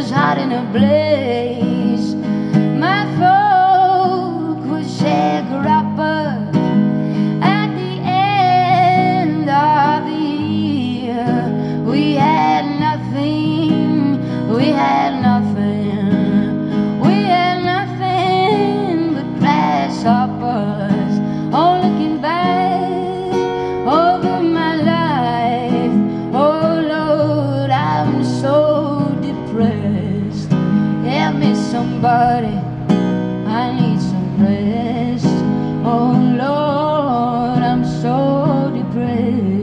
was hot in a blaze. My folk would sharecroppers at the end of the year. We had nothing, we had nothing, we had nothing but grasshoppers. Oh, looking back over my life, oh Lord, I'm so depressed. Help me somebody, I need some rest. Oh Lord, I'm so depressed.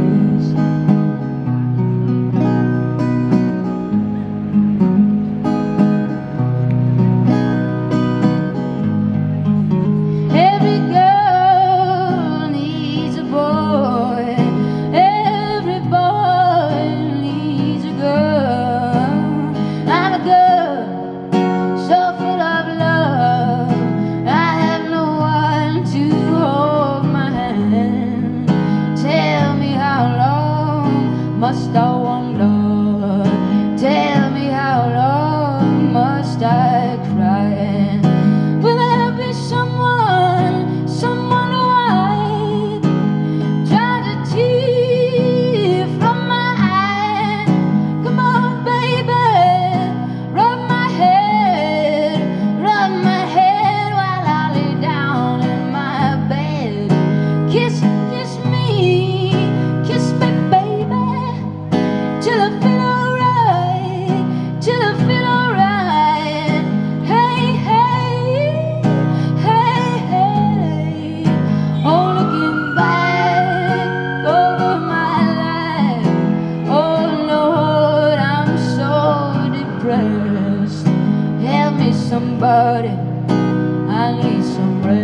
Every girl needs a boy, every boy needs a girl. I'm a girl so full of love, I have no one to hold my hand. Tell me how long must I wander? Tell me how long must I cry? Will there be someone, someone to wipe, dry the tear from my eye? Come on, baby, rub my head while I lay down in my bed. Kiss me, baby, till I feel alright, till I feel alright. Hey, hey, hey, hey. Oh, looking back over my life, oh Lord, I'm so depressed. Help me somebody, I need some rest.